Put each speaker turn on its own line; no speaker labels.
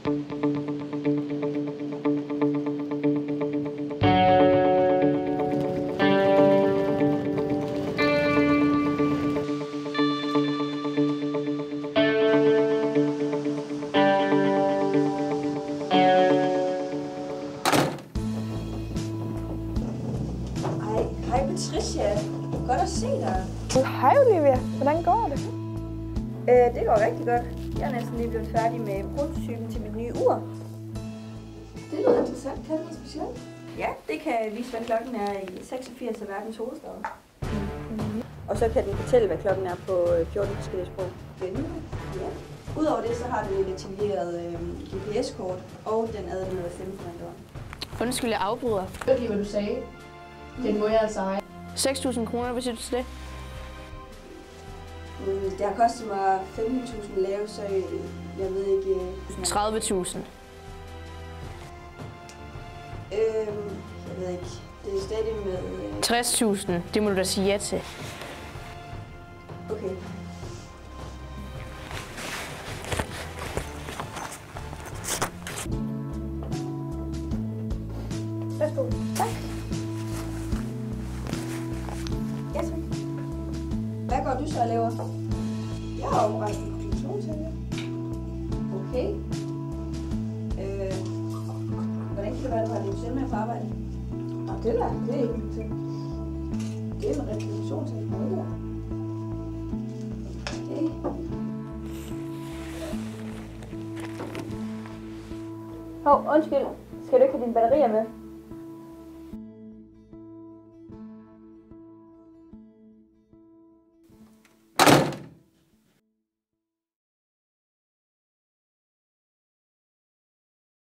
Hej Patricia, godt at se dig.
Hej Olivia, hvordan går det?
Det går rigtig godt. Jeg er næsten lige blevet færdig med prototypen til mit nye ur.
Det lyder interessant. Kan det noget specielt?
Ja, det kan vise, hvad klokken er i 86 af verdens hovedsteder. Og så kan den fortælle, hvad klokken er på 14 forskellige sprog.
Spændende.
Ja. Udover det, så har den et detaljeret GPS-kort, og den er med stemmeforandrer.
Undskyld, jeg afbryder.
Jeg ved ikke, hvad du sagde. Den må jeg altså have.
6.000 kroner, hvad siger du til det?
Det har kostet mig 15.000 lave, så jeg ved ikke...
30.000.
Jeg ved ikke. Det er stadig med...
60.000, det må du da sige ja til.
Okay. Værsgo. Tak. Ja, tak. Hvad går du så og laver?
Jeg har omregnet en konklusion til det.
Okay. Hvordan kan det være, at du har din søn med på arbejde?
Nå, det er ikke min ting. Det er en reklamation til en måde.
Okay. Undskyld. Skal du ikke have dine batterier med?